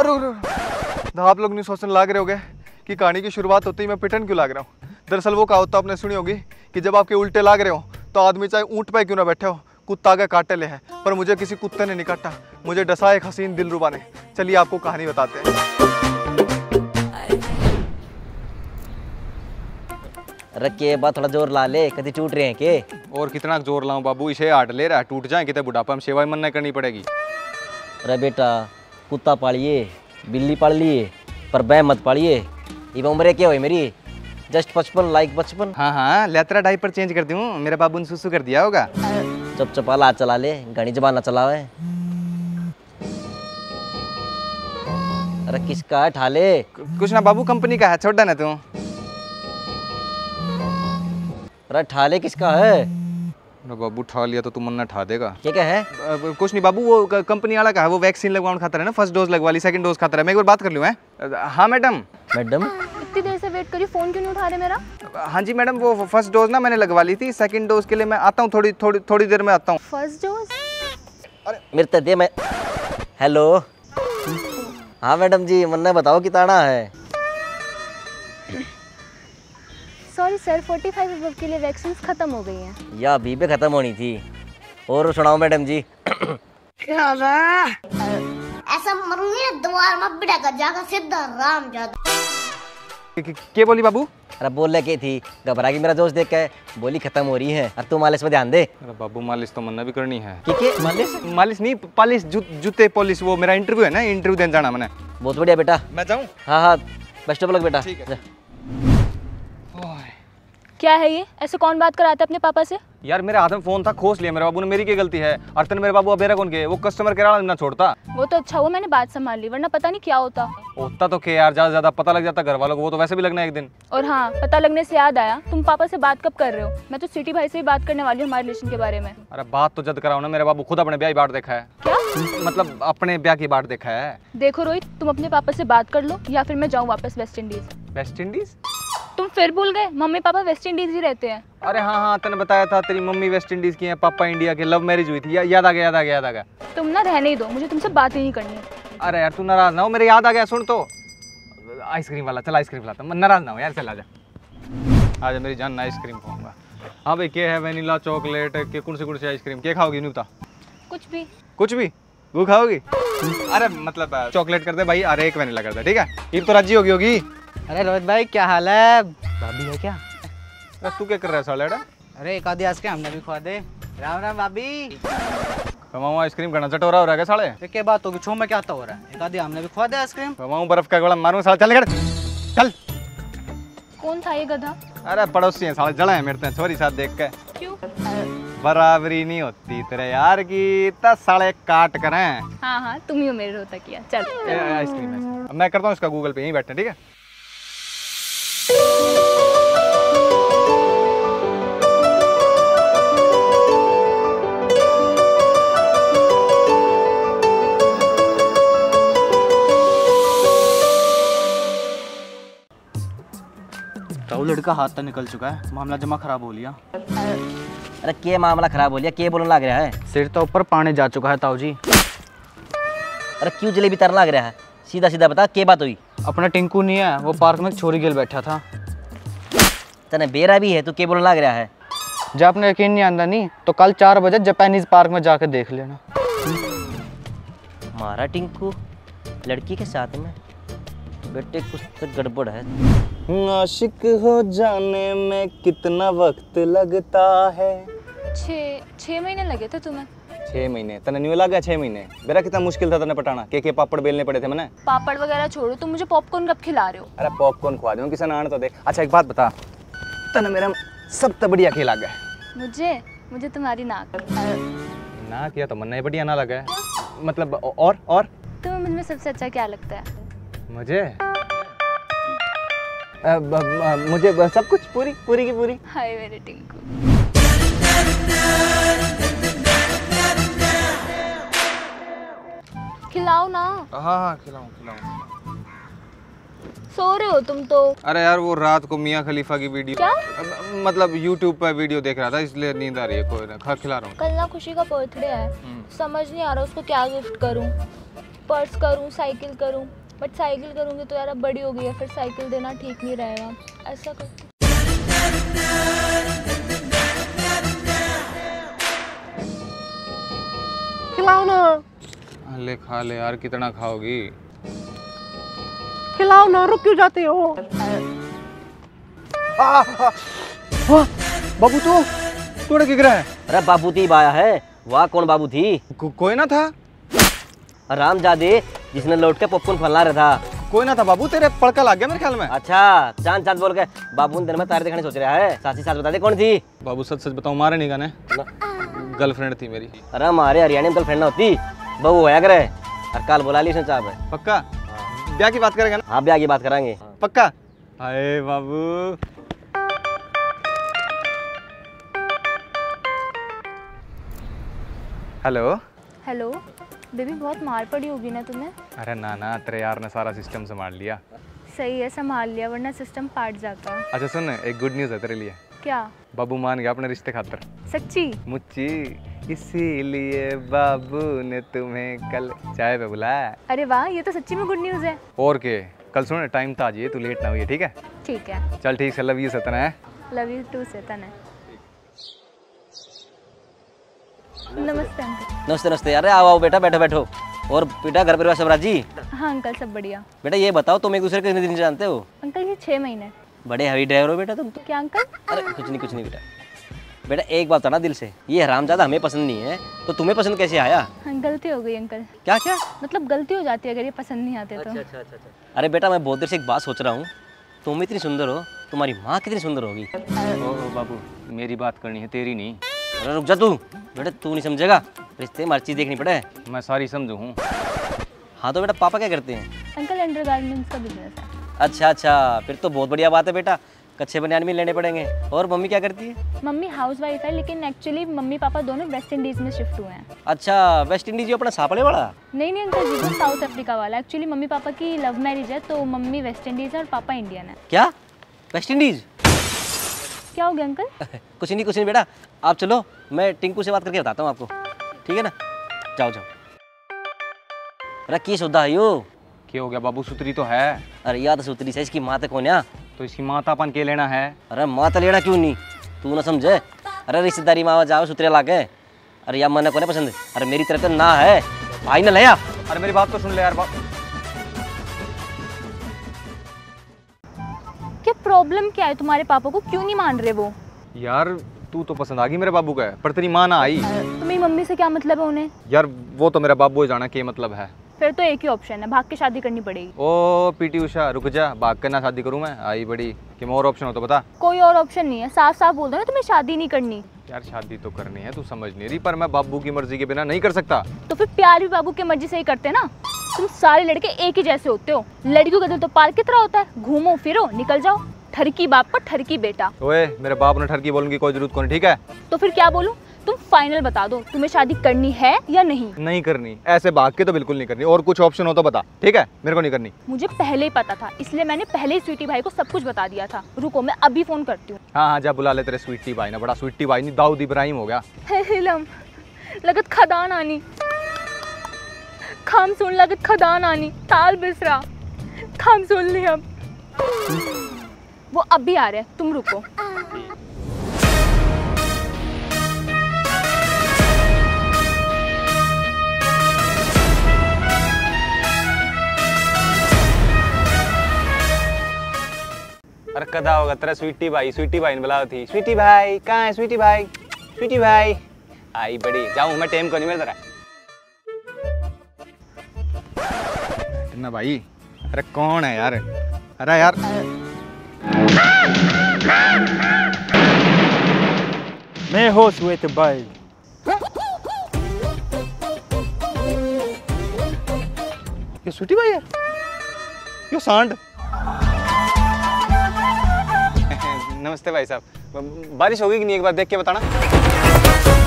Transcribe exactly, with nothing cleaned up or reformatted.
अरे अरे आप लोग नहीं सोचने लाग रहे होगे कि कहानी की शुरुआत होती ही मैं पिटन क्यों लाग रहा हूँ। दरअसल वो कहावत आपने सुनी होगी कि जब आपके उल्टे लाग रहे हो तो आदमी चाहे ऊँट पे क्यों ना बैठे हो कुत्ता के काटे ले है, पर मुझे किसी कुत्ते ने नहीं काटा, मुझे डसा एक हसीन दिलरुबा ने। चलिए आपको कहानी बताते हैं। अरे के बात थोड़ा जोर ला ले, कभी टूट रहे हैं के? और कितना जोर लाऊं बाबू, इसे आट ले रहा है, टूट जाए कितने बुढ़ापा में सेवा मन करनी पड़ेगी। अरे बेटा कुत्ता पालिए बिल्ली पाल लिए पर बै मत पालिए। ये उम्र क्या हुई मेरी? जस्ट पचपन लाइक बचपन। हाँ हाँ लेतरा डायपर चेंज कर दूँ, मेरे बाबू ने सुसु कर दिया होगा। चुप चपाला हाथ चला ले, घनी जबान ना चलावे। अरे किसका है ठाले? कुछ ना बाबू कंपनी का है, छोड़ देना तू। अरे ठाले किसका है? बाबू ठा लिया तो तू मन ना ठा देगा। क्या क्या है? आ, कुछ नहीं बाबू, वो कंपनी वाला का है, वो वैक्सीन लगवाने खाता है ना, फर्स्ट डोज लगवा ली, सेकंड डोज खाता है। मैं एक बार बात कर लूँ है? हाँ मैडम। मैडम इतनी देर से वेट करी, फोन क्यों नहीं उठा रहे मेरा? हाँ जी मैडम, वो फर्स्ट डोज ना मैंने लगवा ली थी, सेकंड डोज के लिए मैं आता हूँ, थोड़ी थोड़ी थोड़ी देर में आता हूँ। First dose? अरे मेरे तो दे मैं। हेलो हाँ मैडम जी, मन्ना बताओ कितना है? सॉरी सर, पैंतालीस अबव के लिए वैक्सीन खत्म हो गई हैं। या अभी भी खत्म होनी थी। और सुनाओ मैडम जी। क्या ऐसा मरूंगी ना दोबारा मत बिड़ा कर जाकर सीधा राम जादा। क्या बोली बाबू? अरे बोल रहे की थी, घबरा गई मेरा जोश देख के, बोली खत्म हो रही है। अब तू मालिश पे ध्यान दे। अरे बाबू मालिश तो मन्ना भी करनी है। ठीक मालिश? मालिश नहीं, पॉलिश, जू, जूते पॉलिश। वो मेरा इंटरव्यू है ना, इंटरव्यू देने जाना मैंने। बहुत बढ़िया बेटा। मैं जाऊँ? हाँ हाँ बेस्ट ऑफ लक बेटा। ठीक है। क्या है ये? ऐसे कौन बात कराता है अपने पापा से? यार मेरे हाथ में फोन था, खोस लिया मेरे बाबू ने, मेरी क्या गलती है? और तेरे मेरे बाबू अबेरा कौन के, वो कस्टमर केयर वाला ना छोड़ता। वो तो अच्छा हुआ मैंने बात संभाल ली, वरना पता नहीं क्या होता। होता तो क्या यार, ज्यादा ज्यादा पता लग जाता घर वालों को, वो तो वैसे भी लगना एक दिन। और हाँ, पता लगने से याद आया, तुम पापा से बात कब कर रहे हो? मैं तो सिटी भाई से ही बात करने वाली हूँ हमारे रिलेशन के बारे में। अरे बात तो जद कराओ ना, मेरे बाबू खुद अपने ब्याह की बाट देखा है। क्या मतलब अपने ब्याह की बाट देखा है। देखो रोहित, तुम अपने पापा से बात कर लो या फिर मैं जाऊँ वापस वेस्ट इंडीज। West Indies? तुम फिर भूल गए, मम्मी पापा वेस्ट इंडीज ही रहते हैं। अरे हाँ हाँ, तूने बताया था तेरी मम्मी वेस्ट इंडीज की है, पापा इंडिया के, लव मैरिज हुई थी। या, याद आ गया याद आ गया याद आ गया। तुम ना रहने ही दो, मुझे तुमसे बात ही नहीं करनी है। अरे यार तू नाराज ना हो, मेरे याद आ गया। सुन तो, आइसक्रीम वाला, चल आइसक्रीम लाता हूँ, नाराज ना हो यार, चल आजा आजा मेरी जान, आइसक्रीम खाऊंगा। हाँ भाई, क्या है? वेनिला, चॉकलेट के कौन से कौन से आइसक्रीम क्या खाओगी? नहीं बता। कुछ भी। कुछ भी? वो खाओगी? अरे मतलब चॉकलेट कर दे भाई, अरे एक वेनिला कर दे, ठीक है? ये तो राजी होगी होगी। अरे रोहित भाई क्या हाल है? भाभी है क्या? अरे तू क्या कर रहा है साले? अरे एक आधी आइसक्रीम हमने भी खवा दे। राम राम भाभी। कमाऊँ आइसक्रीम करना चटोरा हो रहा है साले? तो क्या बात होगी, छो में क्या हो रहा है? एक आधी हमने भी खवा दे आइसक्रीम। कमाऊँ बर्फ का गोला मारूं साले, चल निकल चल। कौन था ये गधा? अरे पड़ोसी हैं साले, जड़ा है मेरे ते छोरी साथ देख के। क्यों? बराबरी नहीं होती तेरे यार की, दस साले काट करें। हाँ हाँ, तुम ही हो मेरे रोता किया। चल आइसक्रीम मैं करता हूँ इसका गूगल पे, यहीं बैठे, ठीक है? ताऊ लड़का हाथ तक निकल चुका है, मामला जमा खराब हो लिया। अरे के मामला खराब हो लिया, के बोलने लग रहा है? सिर तो ऊपर पानी जा चुका है ताऊ जी। अरे क्यों जलेबी तरने लग रहा है? सीधा सीधा बता, के बात हुई? अपना टिंकू नहीं है, वो पार्क में एक छोरी गिल बैठा था। तने बेरा भी है, तू के बोलने लग रहा है? जब आपने यकीन नहीं आंदा नहीं तो कल चार बजे जापानीज पार्क में जाकर देख लेना। हमारा टिंकू लड़की के साथ में? बेटे कुछ तो गड़बड़ है। आशिक हो जाने में कितना वक्त लगता है? छः छः महीने लगे थे तुम्हें? छह महीने? तने न्यू लगा छह महीने? मेरा कितना मुश्किल था तने पटाना, के के पापड़ बेलने पड़े थे मैंने। पापड़ वगैरह छोड़ो, तुम मुझे पॉपकॉर्न कब खिला रहे हो? अरे पॉपकॉर्न खवा दूं, किसी ने आने तो दे। अच्छा एक बात बता, तने मेरा सबसे बढ़िया खेल लगा है? मुझे मुझे तुम्हारी नाक। ना किया तो मन बढ़िया ना लगा है, मतलब और और तुम्हें मुझ में सबसे अच्छा क्या लगता है? मुझे आ, ब, ब, मुझे ब, सब कुछ पूरी पूरी की पूरी। हाय मेरे टिंकू। खिलाओ ना। हाँ हाँ खिलाऊं खिलाऊं। सो रहे हो तुम तो? अरे यार वो रात को मियाँ खलीफा की वीडियो, क्या? मतलब यूट्यूब पर वीडियो देख रहा था, इसलिए नींद आ रही है। कोई ना, खा खिला रहा हूँ। कल ना खुशी का बर्थडे है, समझ नहीं आ रहा उसको क्या गिफ्ट करूं। पर्स करूँ, साइकिल करूँ, बट साइकिल करूँगी तो यार अब बड़ी हो गई है, फिर साइकिल देना ठीक नहीं रहेगा। ऐसा करती खिलाओ ना, ले खा ले यार, कितना खाओगी? खिलाओ ना, रुक क्यों जाते हो? आ, आ, वाह, बाबू तो तोड़े गिर रहा है। अरे बाबू थी आया है। वाह, कौन बाबू थी? को, कोई ना था। रामजादे, जिसने लौट के पॉपकॉर्न फैला रहा था। कोई ना था बाबू, तेरे पड़का लग गया मेरे ख्याल में। अच्छा, चांद चांद बोल के बाबू ने दिन में तारे दिखाने सोच रहा है। साथी साथ बता दे कौन थी? बाबू सच सच बताओ, मारे नहीं गाने, गर्लफ्रेंड थी मेरी। अरे हमारे हरियाणा में गर्लफ्रेंड ना होती, बहू होया करे। और कल बुला ली उसने चाह पे। पक्का? ब्याह की बात करेंगे ना? हाँ, ब्याह की बात करेंगे। पक्का? हाय बाबू। हेलो। हेलो बेबी, बहुत मार पड़ी होगी ना तुम्हें? अरे ना ना, तेरे यार ने सारा सिस्टम संभाल लिया। सही है, संभाल लिया, वरना सिस्टम फाट जाता। अच्छा सुन, एक गुड न्यूज़ है तेरे लिए। क्या? बाबू मान गया अपने रिश्ते खातर। सच्ची? मुच्ची, इसीलिए बाबू ने तुम्हें कल चाय पे बुलाया। अरे वाह, ये तो सच्ची में गुड न्यूज़ है। और के, कल सुन टाइम था जी, तू लेट ना हुई, ठीक है? ठीक है। चल ठीक है, लव यू सतना है। लव यू टू सेतन है। नमस्ते अंकल। नमस्ते नमस्ते। अरे आओ आओ बेटा, बैठो बैठो। और बेटा घर परिवार सब राजी? हाँ अंकल, सब बढ़िया। बेटा ये बताओ, तुम एक दूसरे के कितने दिन से जानते हो? अंकल ये छः महीने। बड़े हवी ड्राइवर हो बेटा तुम तो। क्या अंकल? अरे कुछ नहीं कुछ नहीं बेटा। बेटा एक बात बताना दिल से, ये हरामजादा हमें पसंद नहीं है, तो तुम्हें पसंद कैसे आया? हाँ, गलती हो गई अंकल। क्या क्या? मतलब गलती हो जाती है अगर ये पसंद नहीं आते तो। अच्छा अच्छा अच्छा। अरे बेटा मैं बहुत देर से एक बात सोच रहा हूँ, तुम इतनी सुंदर हो, तुम्हारी माँ कितनी सुंदर होगी। ओ बाबू, मेरी बात करनी है, तेरी नहीं। अरे रुक जा तू, बेटा तू नहीं समझेगा, रिश्ते में हर चीज़ देखनी पड़े। मैं सारी समझू हूँ। हाँ तो बेटा पापा क्या करते हैं? अंकल अंडर गारमेंट्स का बिजनेस है। अच्छा अच्छा, फिर तो बहुत बढ़िया बात है बेटा, कच्चे बनियान भी लेने पड़ेंगे। और मम्मी क्या करती है? मम्मी हाउस वाइफ है, लेकिन एक्चुअली मम्मी पापा दोनों वेस्ट इंडीज़ में शिफ्ट हुए हैं। अच्छा, वेस्ट इंडीज जो अपना सापड़े वाला? नहीं नहीं अंकल जी, वो साउथ अफ्रीका वाला। एक्चुअली मम्मी पापा की लव मैरिज है, तो मम्मी वेस्ट इंडीज़ है और पापा इंडियन है। क्या? West Indies? क्या हो गया अंकल? कुछ नहीं कुछ नहीं बेटा, आप चलो, मैं टिंकू से बात करके बताता हूँ आपको, ठीक है ना? जाओ जाओ। अरे की सौदा है यो? क्या हो गया बाबू, सुतरी तो है। अरे यार तो सुतरी से इसकी माँ तो कौन है? तो इसकी मातापन के लेना है। अरे माँ तो लेना क्यों नहीं, तू ना समझे। अरे रिश्तेदारी माँ जाओ सुतरे ला के। अरे यार मन को नहीं पसंद, अरे मेरी तरफ तो ना है भाई ना लिया। अरे मेरी बात तो सुन ले यार। क्या प्रॉब्लम क्या है तुम्हारे पापा को, क्यों नहीं मान रहे वो? यार तू तो पसंद आ गई मेरे बाबू का, पर तेरी माँ ना आई। तो मेरी मम्मी से क्या मतलब है उन्हें? यार वो तो मेरा बाबू जाना क्या मतलब है। फिर तो एक ही ऑप्शन है, भाग के शादी करनी पड़ेगी। ओ पीटी उषा रुक जा, भाग कर ना शादी करूँ मैं, आई बड़ी कि और ऑप्शन हो तो बता। कोई और ऑप्शन नहीं है, साफ साफ बोल दो ना तुम्हें शादी नहीं करनी। यार शादी तो करनी है, तू समझ नहीं रही, पर मैं बाबू की मर्जी के बिना नहीं कर सकता। तो फिर प्यार भी बाबू की मर्जी से ही करते ना। तुम सारे लड़के एक ही जैसे होते हो, लड़कियों का दिल तो पार्क की तरह होता है, घूमो फिरो निकल जाओ। ठरकी बाप पर ठरकी बेटा। ओए मेरे बाप ने ठरकी बोलने की कोई जरूरत कौन, ठीक है? तो फिर क्या बोलूं? तुम फाइनल बता दो, तुम्हें शादी करनी है या नहीं? नहीं करनी, ऐसे भाग के तो बिल्कुल नहीं करनी, और कुछ ऑप्शन हो तो बता, ठीक है? मेरे को नहीं करनी। मुझे पहले ही पता था, इसलिए मैंने पहले ही स्वीटी भाई को सब कुछ बता दिया था। रुको मैं अभी फोन करती हूँ। हाँ हाँ जा बुला ले तेरे स्वीटी भाई ने, बड़ा स्वीटी भाई नहीं दाऊद इब्राहिम हो गया। हिलम लगत खदान आनी, खाम सुन लगत खदान आनी, ताल बिसरा खाम सुन ली। अब वो अभी आ रहे हैं, तुम रुको। अरे कदा होगा तेरा स्वीटी भाई, स्वीटी भाई ने बुलाओ थी। स्वीटी भाई कहाँ है? स्वीटी भाई, स्वीटी भाई आई बड़ी, जाऊँ मैं टेम को नहीं मेरे तरह ना भाई। अरे कौन है यार? अरे यार मैं हो स्वेत भाई। ये स्वीटी भाई है, ये सांड। नमस्ते भाई साहब, बारिश होगी कि नहीं एक बार देख के बताना।